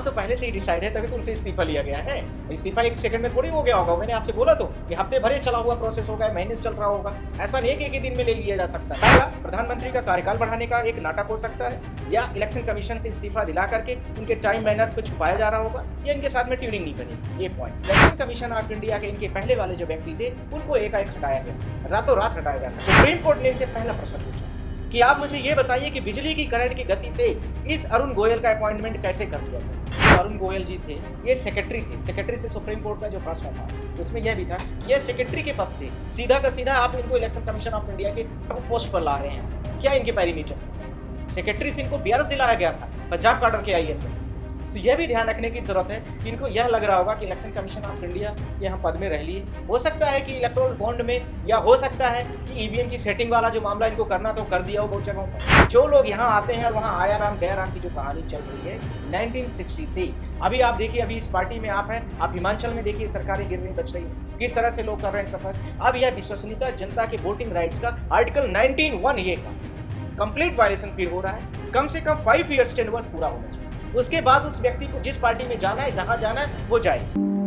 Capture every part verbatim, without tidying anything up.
माल तो पहले से ही डिसाइड है, तभी तो उनसे इस्तीफा लिया गया है। इस्तीफा एक सेकंड में थोड़ी हो गया होगा। मैंने आपसे बोला तो कि हफ्ते भरे चला हुआ प्रोसेस होगा, महीने से चल रहा होगा। ऐसा नहीं है कि एक ही दिन में ले लिया जा सकता है। पहला, प्रधानमंत्री का कार्यकाल बढ़ाने का एक नाटक हो सकता है, या इलेक्शन कमीशन से इस्तीफा दिला करके उनके टाइम मैनर्स को छुपाया जा रहा होगा, या इनके साथ में ट्यूनिंग नहीं बनी। ये point, election commission of India के इनके पहले वाले जो व्यक्ति थे उनको एकाएक हटाया गया, रातों रात हटाया जाता। सुप्रीम कोर्ट ने इनसे पहला प्रश्न पूछा कि आप मुझे ये बताइए कि बिजली की करंट की गति से इस अरुण गोयल का अपॉइंटमेंट कैसे कर दिया गया। अरुण गोयल जी थे, ये सेक्रेटरी थे। सेक्रेटरी से सुप्रीम कोर्ट का जो प्रश्न था उसमें यह भी था कि ये सेक्रेटरी के पद से सीधा का सीधा आप इनको इलेक्शन कमीशन ऑफ इंडिया के टॉप पोस्ट पर ला रहे हैं, क्या इनके पैरामीटर्स हैं। सेक्रेटरी से इनको बीआरएस दिलाया गया था, पंजाब कार्डर के आईएएस। तो यह भी ध्यान रखने की जरूरत है कि इनको यह लग रहा होगा कि इलेक्शन कमीशन ऑफ इंडिया के हम पद में रह लिए। हो सकता है कि इलेक्टोरल बॉन्ड में, या हो सकता है कि ईवीएम की सेटिंग वाला जो मामला इनको करना तो कर दिया हो बहुत जगहों पर। जो लोग यहाँ आते हैं और वहाँ आया राम गया राम की जो कहानी चल रही है नाइनटीन सिक्सटी से, अभी आप देखिए, अभी इस पार्टी में आप हैं, आप हिमाचल में देखिए सरकारें गिर नहीं बच रही है, किस तरह से लोग कर रहे हैं सफर। अब यह विश्वसनीयता जनता के वोटिंग राइट्स का आर्टिकल नाइनटीन वन ए का कंप्लीट वायलेशन फील हो रहा है। कम से कम फाइव ईयर्स टेन वर्ष पूरा होना चाहिए, उसके बाद उस व्यक्ति को जिस पार्टी में जाना है, जहां जाना है वो जाए।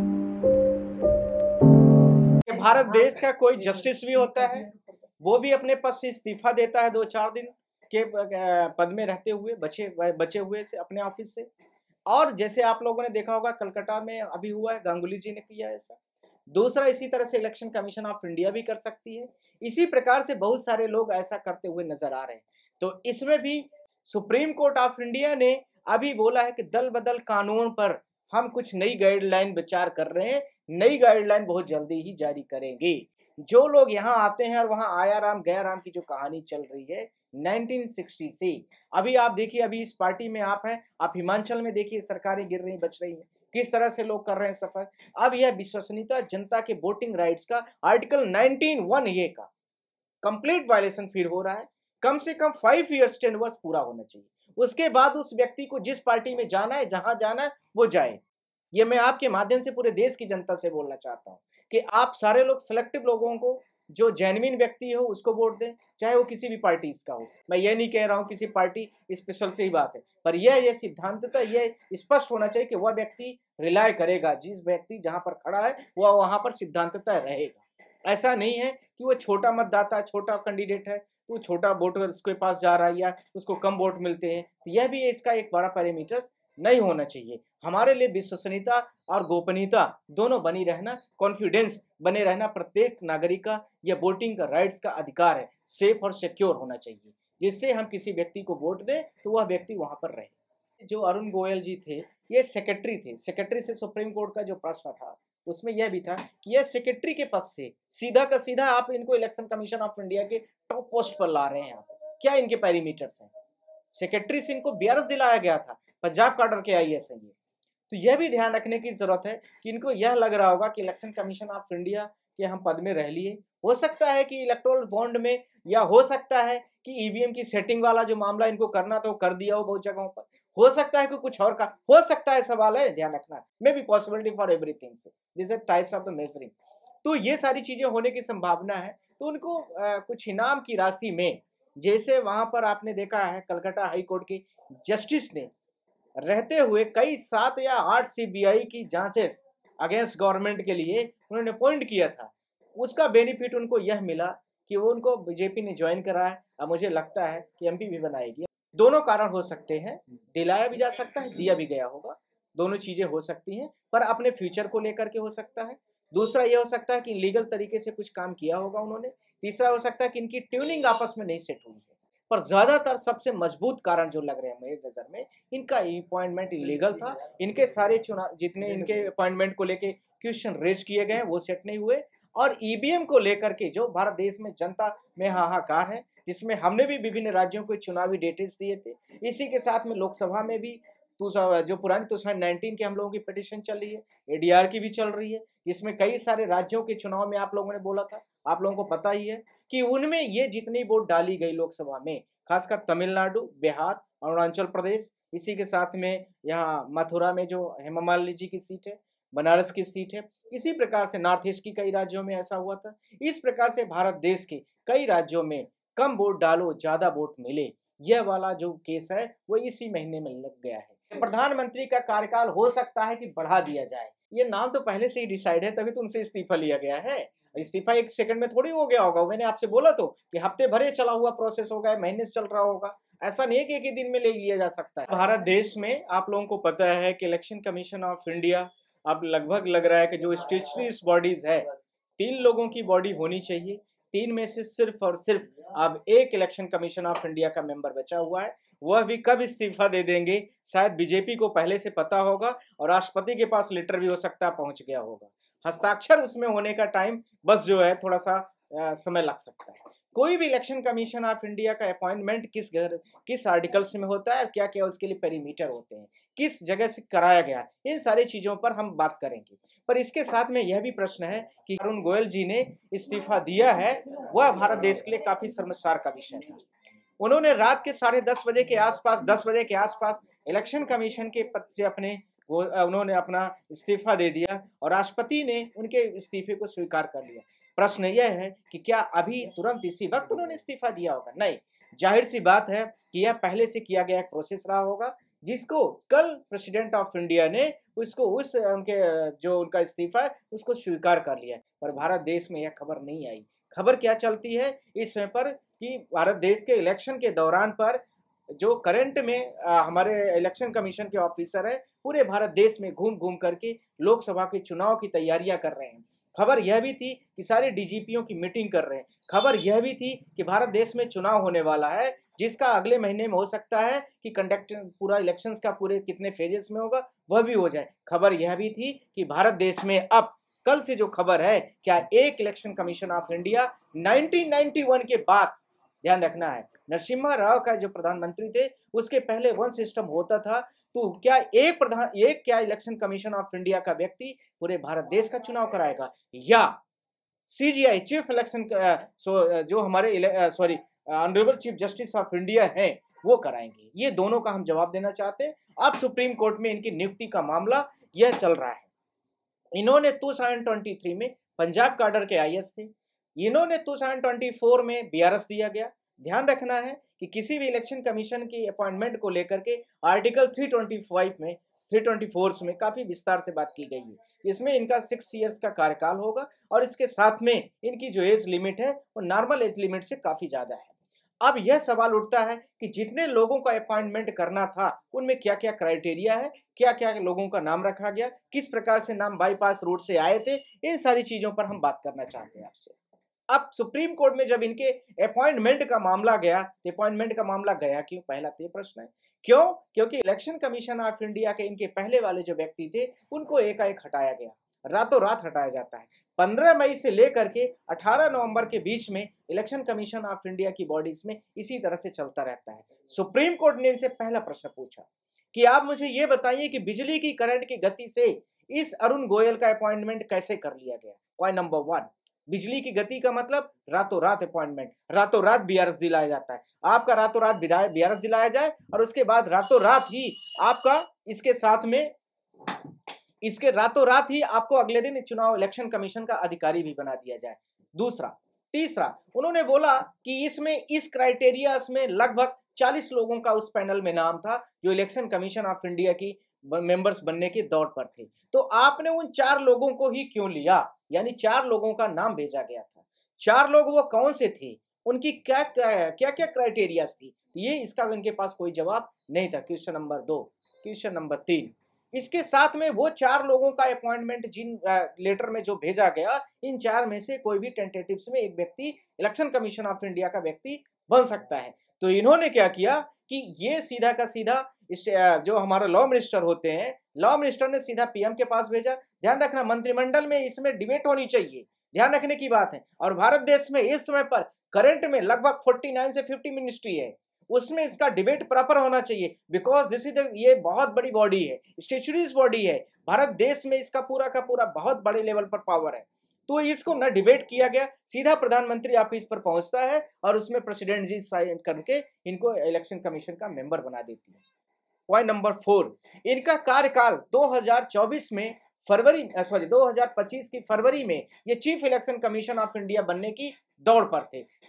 भारत देश का कोई जस्टिस भी होता है, वो भी अपने पद से इस्तीफा देता है दो चार दिन के पद में रहते हुए, बचे बचे हुए से अपने ऑफिस से। और जैसे आप लोगों ने देखा होगा कलकत्ता में अभी हुआ है, गांगुली जी ने किया ऐसा। दूसरा, इसी तरह से इलेक्शन कमीशन ऑफ इंडिया भी कर सकती है। इसी प्रकार से बहुत सारे लोग ऐसा करते हुए नजर आ रहे हैं। तो इसमें भी सुप्रीम कोर्ट ऑफ इंडिया ने अभी बोला है कि दल बदल कानून पर हम कुछ नई गाइडलाइन विचार कर रहे हैं, नई गाइडलाइन बहुत जल्दी ही जारी करेंगे। जो लोग यहाँ आते हैं और वहाँ आया राम गया राम की जो कहानी चल रही है नाइनटीन सिक्सटी से, अभी आप देखिए, अभी इस पार्टी में आप हैं, आप हिमाचल में देखिए सरकारें गिर रही बच रही हैं, किस तरह से लोग कर रहे हैं सफर। अब यह विश्वसनीयता जनता के वोटिंग राइट्स का आर्टिकल नाइनटीन वन ए का कंप्लीट वायलेशन फील हो रहा है। कम से कम फाइव ईयर्स टेन वर्ष पूरा होना चाहिए, उसके बाद उस व्यक्ति को जिस पार्टी में जाना है, जहां जाना है वो जाए। ये मैं आपके माध्यम से पूरे देश की जनता से बोलना चाहता हूं कि आप सारे लोग सिलेक्टिव लोगों को, जो जेन्युइन व्यक्ति हो उसको वोट दें, चाहे वो किसी भी पार्टी का हो। मैं ये नहीं कह रहा हूं किसी पार्टी स्पेशल से ही बात है, पर यह यह सिद्धांतता यह स्पष्ट होना चाहिए कि वह व्यक्ति रिलाय करेगा, जिस व्यक्ति जहां पर खड़ा है वह वहां पर सिद्धांतता रहेगा। ऐसा नहीं है कि वो छोटा मतदाता, छोटा कैंडिडेट है तो छोटा वोटर उसके पास जा रहा है या उसको कम वोट मिलते हैं। तो यह भी इसका एक बड़ा पैरामीटर नहीं होना चाहिए। हमारे लिए विश्वसनीयता और गोपनीयता दोनों बनी रहना, कॉन्फिडेंस बने रहना प्रत्येक नागरिक का, यह वोटिंग का राइट्स का अधिकार है, सेफ और सिक्योर होना चाहिए, जिससे हम किसी व्यक्ति को वोट दें तो वह व्यक्ति वहां पर रहे। जो अरुण गोयल जी थे, ये सेक्रेटरी थे। सेक्रेटरी से सुप्रीम कोर्ट का जो प्रश्न था उसमें यह भी था कि यह सेक्रेटरी के पद से सीधा का सीधा आप इनको इलेक्शन कमीशन ऑफ इंडिया के टॉप पोस्ट पर ला रहे हैं, क्या इनके पैरामीटर्स हैं। सेक्रेटरी से इनको बीआरएस दिलाया गया था, पंजाब कार्डर के आईएएस हैं ये। तो यह भी ध्यान रखने की जरूरत है कि इनको यह लग रहा होगा कि इलेक्शन कमीशन ऑफ इंडिया के हम पद में रह लिए। हो सकता है कि इलेक्टोरल बॉन्ड में, या हो सकता है कि ईवीएम की सेटिंग वाला जो मामला इनको करना तो कर दिया हो बहुत जगहों पर। हो सकता है कि कुछ और का हो सकता है, सवाल है, ध्यान रखना। May be possibility for everything say this are types of the measuring. तो ये सारी चीजें होने की संभावना है। तो उनको आ, कुछ इनाम की राशि में, जैसे वहां पर आपने देखा है कलकत्ता हाई कोर्ट की जस्टिस ने रहते हुए कई सात या आठ सीबीआई की जांचेस अगेंस्ट गवर्नमेंट के लिए उन्होंने अपॉइंट किया था, उसका बेनिफिट उनको यह मिला कि वो उनको बीजेपी ने ज्वाइन करा है। अब मुझे लगता है कि एमपी भी बनाएगी। दोनों कारण हो सकते हैं, दिलाया भी जा सकता है, दिया भी गया होगा, दोनों चीजें हो सकती हैं, पर अपने फ्यूचर को लेकर के हो सकता है। दूसरा यह हो सकता है कि लीगल तरीके से कुछ काम किया होगा उन्होंने। तीसरा हो सकता है कि इनकी ट्यूनिंग आपस में नहीं सेट हुई है। पर ज्यादातर सबसे मजबूत कारण जो लग रहे हैं मेरी नजर में, इनका अपॉइंटमेंट इलीगल था। इनके सारे चुनाव, जितने इनके अपॉइंटमेंट को लेके क्वेश्चन रेज किए गए वो सेट नहीं हुए। और ईवीएम को लेकर के जो भारत देश में जनता में हाहाकार है, जिसमें हमने भी विभिन्न राज्यों को चुनावी डेटेस दिए थे, इसी के साथ में लोकसभा में भी जो पुरानी टू थाउजेंड नाइनटीन की हम लोगों की पिटीशन चल रही है, एडीआर की भी चल रही है, जिसमें कई सारे राज्यों के चुनाव में आप लोगों ने बोला था, आप लोगों को पता ही है कि उनमें ये जितनी वोट डाली गई लोकसभा में, खासकर तमिलनाडु, बिहार, अरुणाचल प्रदेश, इसी के साथ में यहाँ मथुरा में जो हेमा मालिनी जी की सीट है, बनारस की सीट है, इसी प्रकार से नॉर्थ ईस्ट की कई राज्यों में ऐसा हुआ था। इस प्रकार से भारत देश के कई राज्यों में कम वोट डालो ज्यादा वोट मिले, यह वाला जो केस है वो इसी महीने में लग गया है। प्रधानमंत्री का कार्यकाल हो सकता है कि बढ़ा दिया जाए। ये नाम तो पहले से ही डिसाइड है, तभी तो उनसे इस्तीफा लिया गया है। इस्तीफा एक सेकंड में थोड़ी हो गया होगा। मैंने आपसे बोला तो कि हफ्ते भर ये चला हुआ प्रोसेस होगा, महीने से चल रहा होगा। ऐसा नहीं है कि एक ही दिन में ले लिया जा सकता है। भारत देश में आप लोगों को पता है कि इलेक्शन कमीशन ऑफ इंडिया अब लगभग लग रहा है कि जो स्टेचुटरी बॉडीज है, तीन लोगों की बॉडी होनी चाहिए। तीन में से सिर्फ और सिर्फ अब एक इलेक्शन कमीशन ऑफ इंडिया का मेंबर बचा हुआ है। वह भी कब इस्तीफा दे देंगे, शायद बीजेपी को पहले से पता होगा और राष्ट्रपति के पास लेटर भी हो सकता है पहुंच गया होगा। हस्ताक्षर उसमें होने का टाइम बस जो है थोड़ा सा आ, समय लग सकता है। कोई भी इलेक्शन कमीशन ऑफ इंडिया का अपॉइंटमेंट किस घर किस आर्टिकल्स में होता है और क्या क्या उसके लिए पेरीमीटर होते हैं, किस जगह से कराया गया, इन सारी चीजों पर हम बात करेंगे। पर इसके साथ में यह भी प्रश्न है कि अरुण गोयल जी ने इस्तीफा दिया है, वह भारत देश के लिए काफी शर्मसार का विषय था। उन्होंने रात के साढ़े दस बजे के आसपास दस बजे के आसपास इलेक्शन कमीशन के पद से अपने वो उन्होंने अपना इस्तीफा दे दिया और राष्ट्रपति ने उनके इस्तीफे को स्वीकार कर लिया। प्रश्न यह है कि क्या अभी तुरंत इसी वक्त उन्होंने इस्तीफा दिया होगा? नहीं, जाहिर सी बात है कि यह पहले से किया गया एक प्रोसेस रहा होगा, जिसको कल प्रेसिडेंट ऑफ इंडिया ने उसको उस उनके जो उनका इस्तीफा है उसको स्वीकार कर लिया। पर भारत देश में यह खबर नहीं आई। खबर क्या चलती है इस समय पर कि भारत देश के इलेक्शन के दौरान पर जो करंट में आ, हमारे इलेक्शन कमीशन के ऑफिसर है, पूरे भारत देश में घूम घूम करके लोकसभा के चुनाव की तैयारियां कर रहे हैं। खबर यह भी थी कि सारे डीजीपीओ की मीटिंग कर रहे हैं। खबर यह भी थी कि भारत देश में चुनाव होने वाला है, जिसका अगले महीने में हो सकता है कि कंडक्ट पूरा इलेक्शंस का पूरे कितने फेजेस में होगा वह भी हो जाए। खबर यह भी थी कि भारत देश में अब कल से जो खबर है, क्या एक election commission of India nineteen ninety one के बाद, ध्यान रखना है, नरसिम्हा राव का जो प्रधानमंत्री थे उसके पहले वन सिस्टम होता था, तो क्या एक प्रधान एक क्या इलेक्शन कमीशन ऑफ इंडिया का व्यक्ति पूरे भारत देश का चुनाव कराएगा, या सीजीआई चीफ इलेक्शन जो हमारे sorry honourable chief justice of India हैं वो कराएंगे? ये दोनों का हम जवाब देना चाहते हैं। अब सुप्रीम कोर्ट में इनकी नियुक्ति का मामला यह चल रहा है। इन्होंने दो हज़ार तेईस में पंजाब काडर के आईएएस थे, इन्होंने दो हज़ार चौबीस में बीआरएस दिया गया। ध्यान रखना है कि किसी भी इलेक्शन कमीशन की अपॉइंटमेंट को लेकर के आर्टिकल तीन सौ पच्चीस में तीन सौ चौबीस में काफी विस्तार से बात की गई है। इसमें इनका सिक्स इयर्स का कार्यकाल होगा और इसके साथ में इनकी जो एज लिमिट है वो नॉर्मल एज लिमिट से काफी ज्यादा है। अब यह सवाल उठता है कि जितने लोगों का अपॉइंटमेंट करना था उनमें क्या क्या क्राइटेरिया है, क्या क्या लोगों का नाम रखा गया, किस प्रकार से नाम बाईपास रूट से आए थे, इन सारी चीजों पर हम बात करना चाहते हैं आपसे। अब सुप्रीम कोर्ट में जब इनके अपॉइंटमेंट का मामला गया, तो अपॉइंटमेंट का मामला गया क्यों? पहला तो ये प्रश्न है। क्यों? क्योंकि इलेक्शन कमीशन ऑफ इंडिया के इनके पहले वाले जो व्यक्ति थे उनको एकाएक हटाया गया, रातों रात हटाया जाता है। पंद्रह मई से लेकर के अठारह नवंबर के बीच में इलेक्शन कमीशन ऑफ इंडिया की बॉडीज में इसी तरह से चलता रहता है। सुप्रीम कोर्ट ने इनसे पहला प्रश्न पूछा कि आप मुझे ये बताइए कि बिजली की करंट की गति से इस अरुण गोयल का अपॉइंटमेंट कैसे कर लिया गया? पॉइंट नंबर वन, बिजली की गति का मतलब रातों रात अपॉइंटमेंट, रातों रात बीआरएस दिलाया जाता है। आपका रातों रात बीआरएस दिलाया जाए और उसके बाद रातों रात ही आपका इसके साथ में इसके रातों रात ही आपको अगले दिन चुनाव इलेक्शन कमीशन का अधिकारी भी बना दिया जाए। दूसरा, तीसरा, उन्होंने बोला कि इसमें इस क्राइटेरिया में लगभग चालीस लोगों का उस पैनल में नाम था जो इलेक्शन कमीशन ऑफ इंडिया की मेंबर्स बनने के दौड़ पर थे। तो आपने उन चार लोगों को ही क्यों लिया? यानी चार लोगों का नाम भेजा गया था। चार लोग वो कौन से थे, उनकी क्या क्या क्या क्या क्राइटेरिया थी? ये इसका इनके पास कोई जवाब नहीं था। क्वेश्चन नंबर दो। क्वेश्चन नंबर तीन, इसके साथ में वो चार लोगों का अपॉइंटमेंट जिन लेटर में जो भेजा गया, इन चार में से कोई भी टेंटेटिव्स में एक व्यक्ति इलेक्शन कमीशन ऑफ इंडिया का व्यक्ति बन सकता है। तो इन्होंने क्या किया कि ये सीधा का सीधा जो हमारा लॉ मिनिस्टर होते हैं, लॉ मिनिस्टर ने सीधा पीएम के पास भेजा। ध्यान रखना, मंत्रिमंडल में इसमें डिबेट होनी चाहिए, ध्यान रखने की बात है। और भारत देश में इस समय पर करंट में लगभग उनचास से पचास मिनिस्ट्री है, उसमें इसका डिबेट प्रॉपर होना चाहिए। बिकॉज दिस इज ये बहुत बड़ी बॉडी है, स्टेचुरीज बॉडी है, भारत देश में इसका पूरा का पूरा बहुत बड़े लेवल पर पावर है। तो इसको न डिबेट किया गया, सीधा प्रधानमंत्री ऑफिस पर पहुंचता है और उसमें प्रेसिडेंट जी साइन करके इनको इलेक्शन कमीशन का मेंबर बना देती है। पॉइंट नंबर फोर, इनका कार्यकाल दो हज़ार चौबीस में फरवरी सॉरी दो हज़ार पच्चीस की फरवरी में ये chief election commission of India बनने की दौड़ पर थे।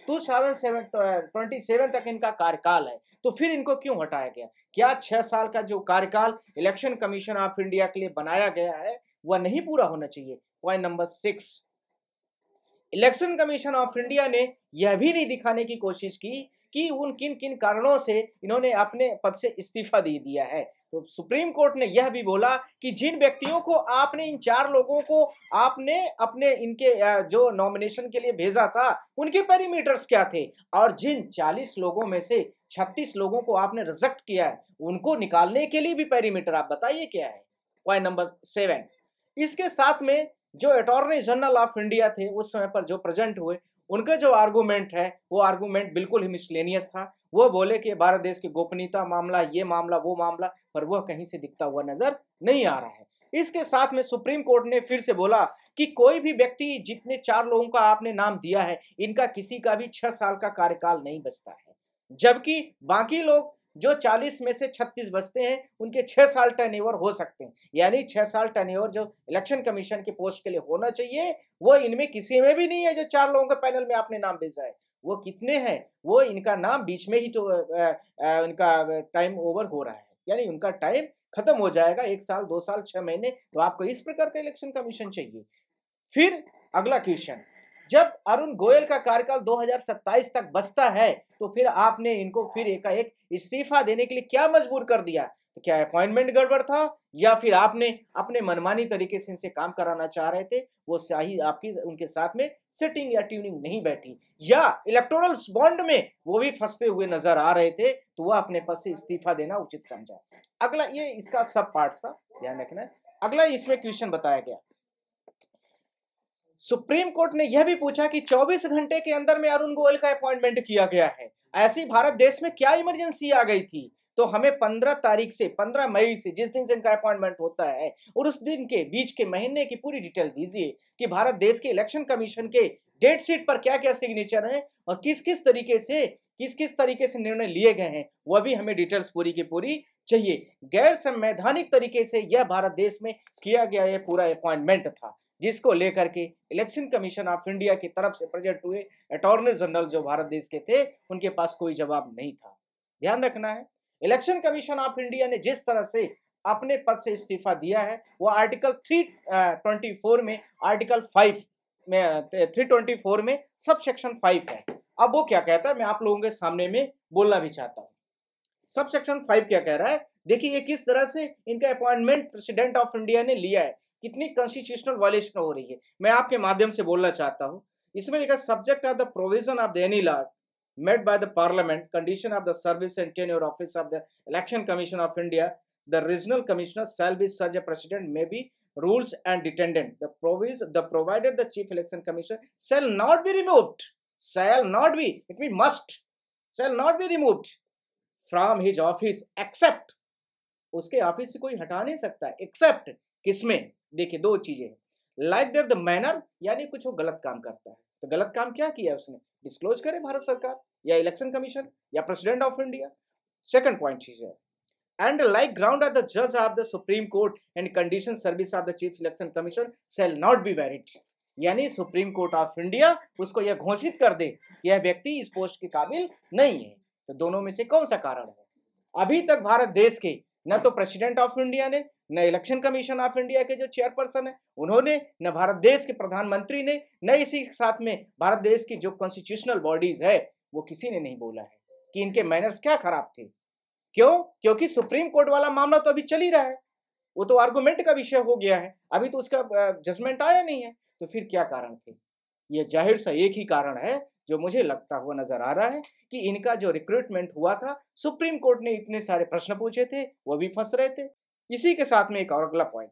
टू थाउजेंड ट्वेंटी सेवन तक इनका कार्यकाल है, तो फिर इनको क्यों हटाया गया? क्या छह साल का जो कार्यकाल इलेक्शन कमीशन ऑफ इंडिया के लिए बनाया गया है वह नहीं पूरा होना चाहिए? Point number six, election commission of India ने यह भी नहीं दिखाने की कोशिश की कि उन किन किन कारणों से इन्होंने अपने पद से इस्तीफा दे दिया है। तो सुप्रीम कोर्ट ने यह भी बोला कि जिन व्यक्तियों को आपने, इन चार लोगों को आपने अपने इनके जो नॉमिनेशन के लिए भेजा था, उनके पैरामीटर्स क्या थे, और जिन चालीस लोगों में से छत्तीस लोगों को आपने रिजेक्ट किया है, उनको निकालने के लिए भी पैरामीटर आप बताइए क्या है। पॉइंट नंबर सेवन, इसके साथ में जो अटॉर्नी जनरल ऑफ इंडिया थे उस समय पर जो प्रेजेंट हुए, उनका जो आर्गूमेंट है वो आर्गूमेंट बिल्कुल ही मिसलेनियस था। वो बोले कि भारत देश की गोपनीयता मामला, ये मामला, वो मामला, पर वह कहीं से दिखता हुआ नजर नहीं आ रहा है। इसके साथ में सुप्रीम कोर्ट ने फिर से बोला कि कोई भी व्यक्ति, जितने चार लोगों का आपने नाम दिया है, इनका किसी का भी छह साल का कार्यकाल नहीं बचता है, जबकि बाकी लोग जो चालीस में से छत्तीस बचते हैं उनके छह साल टर्नओवर हो सकते हैं। यानी छह साल टर्नओवर जो इलेक्शन कमीशन के पोस्ट के लिए होना चाहिए वो इनमें किसी में भी नहीं है। जो चार लोगों के पैनल में आपने नाम भेजा है वो कितने हैं? वो इनका नाम बीच में ही तो आ, आ, इनका टाइम ओवर हो रहा है, यानी उनका टाइम खत्म हो जाएगा, एक साल, दो साल, छह महीने। तो आपको इस प्रकार का इलेक्शन कमीशन चाहिए। फिर अगला क्वेश्चन, जब अरुण गोयल का कार्यकाल दो हज़ार सत्ताईस तक बचता है तो फिर आपने इनको फिर एकाएक इस्तीफा देने के लिए क्या मजबूर कर दिया? तो क्या अपॉइंटमेंट गड़बड़ था, या फिर आपने अपने मनमानी तरीके से इनसे काम कराना चाह रहे थे, वो सही आपकी उनके साथ में सेटिंग या ट्यूनिंग नहीं बैठी, या इलेक्टोरल बॉन्ड में वो भी फंसते हुए नजर आ रहे थे, तो वह अपने पद से इस्तीफा देना उचित समझा। अगला, ये इसका सब पार्ट था, ध्यान रखना है। अगला इसमें क्वेश्चन बताया गया, सुप्रीम कोर्ट ने यह भी पूछा कि चौबीस घंटे के अंदर में अरुण गोयल का अपॉइंटमेंट किया गया है, ऐसी भारत देश में क्या इमरजेंसी आ गई थी? तो हमें पंद्रह तारीख से, पंद्रह मई से, जिस दिन से इनका अपॉइंटमेंट होता है और उस दिन के बीच के महीने की पूरी डिटेल दीजिए कि भारत देश के इलेक्शन कमीशन के डेट शीट पर क्या क्या सिग्नेचर है और किस किस तरीके से किस किस तरीके से निर्णय लिए गए हैं, वह भी हमें डिटेल्स पूरी की पूरी चाहिए। गैर संवैधानिक तरीके से यह भारत देश में किया गया यह पूरा अपॉइंटमेंट था, जिसको लेकर के इलेक्शन कमीशन ऑफ इंडिया की तरफ से प्रेजेंट हुए अटॉर्नी जनरल जो भारत देश के थे, उनके पास कोई जवाब नहीं था। ध्यान रखना है, इलेक्शन कमीशन ऑफ इंडिया ने जिस तरह से अपने पद से इस्तीफा दिया है वो आर्टिकल तीन सौ चौबीस में, आर्टिकल फाइव में, तीन सौ चौबीस में सब सेक्शन फाइव है। अब वो क्या कहता है, मैं आप लोगों के सामने में बोलना भी चाहता हूँ। सब सेक्शन फाइव क्या कह रहा है, देखिए ये किस तरह से इनका अपॉइंटमेंट प्रेसिडेंट ऑफ इंडिया ने लिया है, कितनी कॉन्स्टिट्यूशनल वायलेशन हो रही है, मैं आपके माध्यम से बोलना चाहता हूं। इसमें लिखा, subject of the provision of the any law made by the parliament, condition of the service and tenure office of the election commission of India, the regional commissioner shall be such a president may be rules and डिटेंडेंट, the provide the provided the chief election commissioner shall not be removed, shall not be, it mean must, shall not be removed from his office except, उसके office से कोई हटा नहीं सकता, accept किसमें? देखिए दो चीजें, लाइक दैट द मैनर, यानी कुछ वो गलत काम करता है, तो गलत काम क्या किया उसने, डिस्क्लोज करे भारत सरकार या इलेक्शन कमीशन या president of India. Second point है, and like ground of the जज of the supreme court and condition service of the chief election commission shall not be valid, यानी सुप्रीम कोर्ट ऑफ इंडिया उसको यह घोषित कर दे कि यह व्यक्ति इस पोस्ट के काबिल नहीं है। तो दोनों में से कौन सा कारण है? अभी तक भारत देश के न तो प्रेसिडेंट ऑफ इंडिया ने, न इलेक्शन कमीशन ऑफ इंडिया के जो चेयरपर्सन है उन्होंने, न भारत देश के प्रधानमंत्री ने, न इसी साथ में भारत देश की जो कॉन्स्टिट्यूशनल बॉडीज है वो किसी ने नहीं बोला है कि इनके मैनर्स क्या खराब थे। क्यों? क्योंकि सुप्रीम कोर्ट वाला मामला तो अभी चल ही रहा है, वो तो आर्गुमेंट का विषय हो गया है, अभी तो उसका जजमेंट आया नहीं है। तो फिर क्या कारण थे? ये जाहिर सा एक ही कारण है जो मुझे लगता हुआ नजर आ रहा है कि इनका जो रिक्रूटमेंट हुआ था, सुप्रीम कोर्ट ने इतने सारे प्रश्न पूछे थे, वो भी फंस रहे थे। इसी के साथ में एक और अगला point,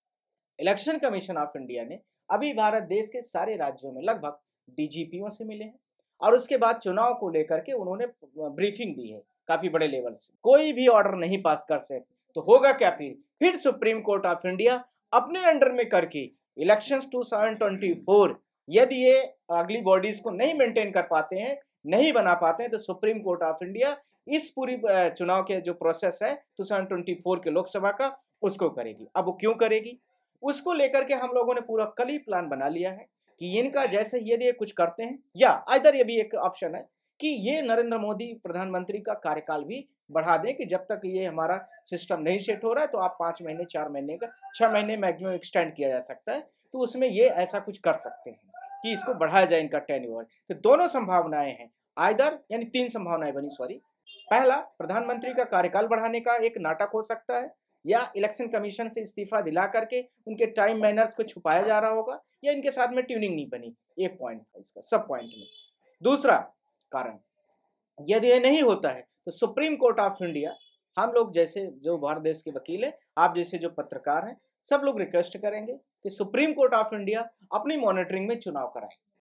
election commission of India ने अभी भारत देश के सारे राज्यों में लगभग डीजीपीओ से मिले हैं और उसके बाद चुनाव को लेकर के उन्होंने ब्रीफिंग दी है काफी बड़े लेवल से, कोई भी ऑर्डर नहीं पास कर सकते। तो होगा क्या फिर फिर सुप्रीम कोर्ट ऑफ इंडिया अपने अंडर में करके इलेक्शंस दो हज़ार चौबीस, यदि ये अगली बॉडीज को नहीं मेंटेन कर पाते हैं, नहीं बना पाते हैं, तो सुप्रीम कोर्ट ऑफ इंडिया इस पूरी चुनाव के जो प्रोसेस है दो हज़ार चौबीस के लोकसभा का, उसको करेगी। अब वो क्यों करेगी, उसको लेकर के हम लोगों ने पूरा कल ही प्लान बना लिया है कि इनका जैसे यदि ये कुछ करते हैं, या इधर ये भी एक ऑप्शन है कि ये नरेंद्र मोदी प्रधानमंत्री का कार्यकाल भी बढ़ा दें कि जब तक ये हमारा सिस्टम नहीं सेट हो रहा है तो आप पाँच महीने, चार महीने का, छह महीने मैक्सिमम एक्सटेंड किया जा सकता है। तो उसमें ये ऐसा कुछ कर सकते हैं कि इसको बढ़ाया जाए इनका टेन्योर। तो दोनों संभावनाएं हैं, आइदर यानी तीन संभावनाएं बनी, सॉरी। पहला, प्रधानमंत्री का कार्यकाल बढ़ाने का एक नाटक हो सकता है, या इलेक्शन कमीशन से इस्तीफा दिला करके उनके टाइम मैनर्स को छुपाया जा रहा होगा, या इनके साथ में ट्यूनिंग नहीं बनी। एक पॉइंट था इसका सब पॉइंट में। दूसरा कारण, यदि ये नहीं होता है तो सुप्रीम कोर्ट ऑफ इंडिया, हम लोग जैसे जो भारत देश के वकील हैं, आप जैसे जो पत्रकार हैं, सब लोग रिक्वेस्ट करेंगे कि सुप्रीम कोर्ट ऑफ इंडिया अपनी मॉनिटरिंग में चुनाव कराए।